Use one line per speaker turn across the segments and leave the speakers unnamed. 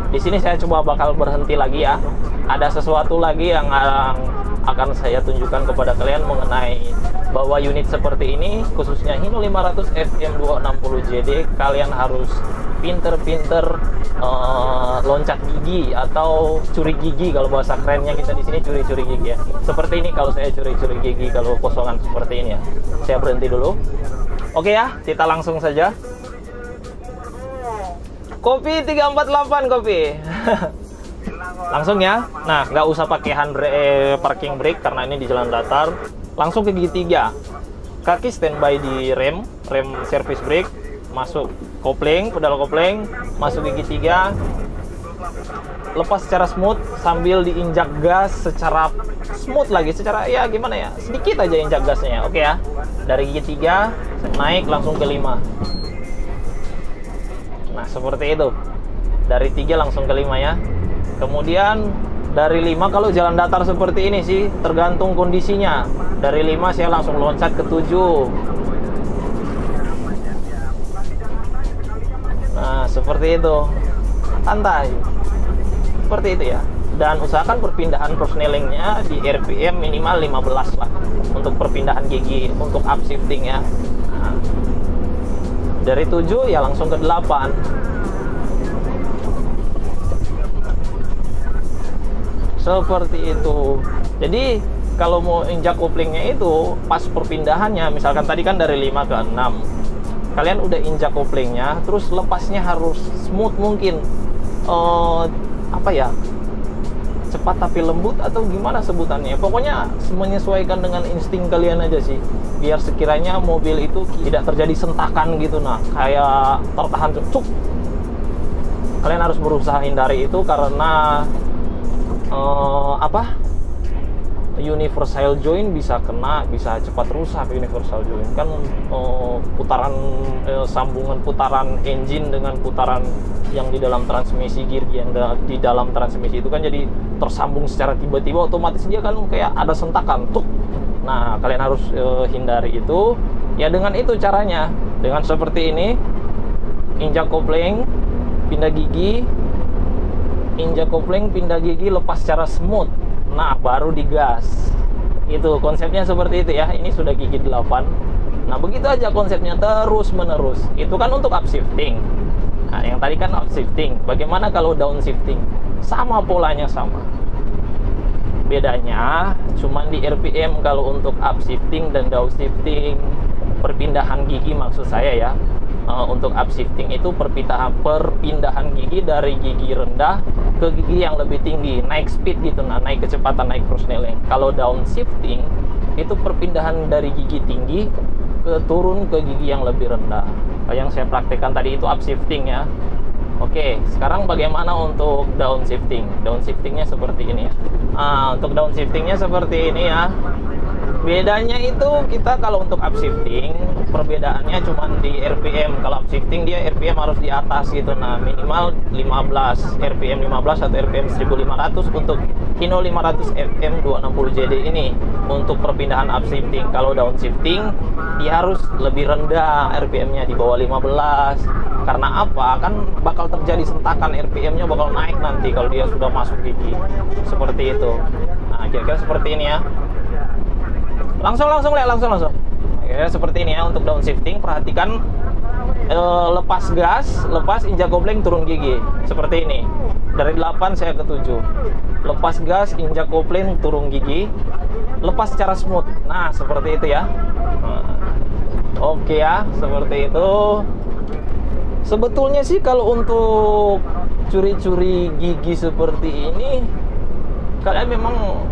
Di sini saya coba bakal berhenti lagi ya. Ada sesuatu lagi yang akan saya tunjukkan kepada kalian mengenai bahwa unit seperti ini, khususnya Hino 500 FM260JD, kalian harus pinter-pinter loncat gigi atau curi gigi, kalau bahasa kerennya kita di sini curi-curi gigi ya. Seperti ini kalau saya curi-curi gigi kalau kosongan seperti ini ya. Saya berhenti dulu. Oke ya, kita langsung saja. Kopi 348 kopi. Langsung ya. Nah, nggak usah pakai parking brake karena ini di jalan datar. Langsung ke gigi 3. Kaki standby di rem service brake, masuk kopling, pedal kopling, masuk gigi 3. Lepas secara smooth sambil diinjak gas secara smooth lagi, secara ya gimana ya, sedikit aja injak gasnya ya. Oke ya. Dari gigi 3 naik langsung ke 5. Nah, seperti itu. Dari 3 langsung ke 5 ya. Kemudian dari 5 kalau jalan datar seperti ini sih, tergantung kondisinya. Dari 5 saya langsung loncat ke 7. Nah, seperti itu. Santai. Seperti itu ya. Dan usahakan perpindahan persnelingnya di RPM minimal 15 lah. Untuk perpindahan gigi, untuk upshifting ya. Nah, dari 7 ya langsung ke 8. Seperti itu. Jadi kalau mau injak koplingnya itu pas perpindahannya, misalkan tadi kan dari 5 ke 6, kalian udah injak koplingnya, terus lepasnya harus smooth mungkin, apa ya, cepat tapi lembut atau gimana sebutannya. Pokoknya menyesuaikan dengan insting kalian aja sih, biar sekiranya mobil itu tidak terjadi sentakan gitu. Nah, kayak tertahan cuk. Kalian harus berusaha hindari itu karena universal joint bisa kena, bisa cepat rusak. Universal joint kan putaran sambungan putaran engine dengan putaran yang di dalam transmisi, gear yang di dalam transmisi itu kan jadi tersambung secara tiba-tiba, otomatis dia kan kayak ada sentakan tuh. Nah, kalian harus hindari itu ya. Dengan itu caranya, dengan seperti ini, injak kopling, pindah gigi, injak kopling, pindah gigi, lepas secara smooth. Nah, baru digas. Itu konsepnya seperti itu ya. Ini sudah gigi 8. Nah, begitu aja konsepnya terus menerus. Itu kan untuk upshifting. Nah, yang tadi kan upshifting. Bagaimana kalau downshifting? Sama polanya, sama. Bedanya cuman di RPM kalau untuk upshifting dan downshifting, perpindahan gigi maksud saya ya. Untuk upshifting itu perpindahan gigi dari gigi rendah ke gigi yang lebih tinggi, naik speed gitu, nah naik kecepatan, naik persneling. Kalau downshifting itu perpindahan dari gigi tinggi ke turun ke gigi yang lebih rendah. Yang saya praktekkan tadi itu upshifting ya. Oke, sekarang bagaimana untuk downshifting? Downshiftingnya seperti ini ya. Untuk downshiftingnya seperti ini ya. Bedanya itu kita kalau untuk upshifting, perbedaannya cuma di RPM. Kalau upshifting dia RPM harus di atas gitu. Nah, minimal 15, RPM 15 atau RPM 1500 untuk Hino 500 FM260JD ini untuk perpindahan upshifting. Kalau downshifting dia harus lebih rendah, RPM-nya di bawah 15. Karena apa? Kan bakal terjadi sentakan, RPM-nya bakal naik nanti kalau dia sudah masuk gigi. Seperti itu. Nah, kira-kira seperti ini ya. Langsung. Ya, seperti ini ya untuk downshifting. Perhatikan lepas gas, lepas injak kopling, turun gigi. Seperti ini. Dari 8 saya ke 7. Lepas gas, injak kopling, turun gigi. Lepas secara smooth. Nah, seperti itu ya. Oke ya, seperti itu. Sebetulnya sih kalau untuk curi-curi gigi seperti ini, kalian memang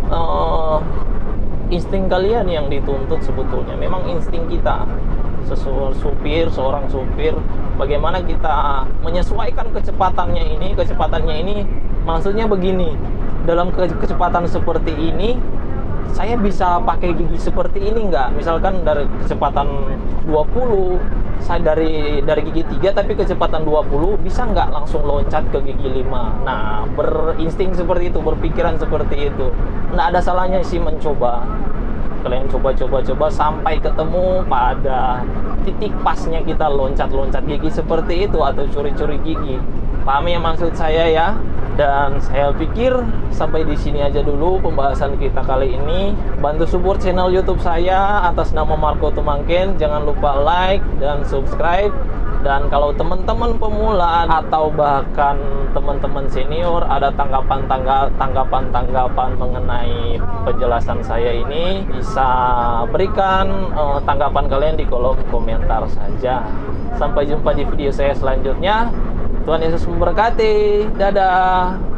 insting kalian yang dituntut sebetulnya. Memang insting kita seorang supir, bagaimana kita menyesuaikan kecepatannya ini maksudnya begini, dalam kecepatan seperti ini saya bisa pakai gigi seperti ini nggak? Misalkan dari kecepatan 20, saya dari gigi 3 tapi kecepatan 20, bisa nggak langsung loncat ke gigi 5? Nah, berinsting seperti itu, berpikiran seperti itu. Nggak ada salahnya sih mencoba. Kalian coba sampai ketemu pada titik pasnya kita loncat-loncat gigi seperti itu atau curi-curi gigi. Pahami ya maksud saya ya. Dan saya pikir sampai di sini aja dulu pembahasan kita kali ini. Bantu support channel YouTube saya atas nama Marco Tumangken. Jangan lupa like dan subscribe. Dan kalau teman-teman pemula atau bahkan teman-teman senior ada tanggapan mengenai penjelasan saya ini, bisa berikan tanggapan kalian di kolom komentar saja. Sampai jumpa di video saya selanjutnya. Tuhan Yesus memberkati. Dadah.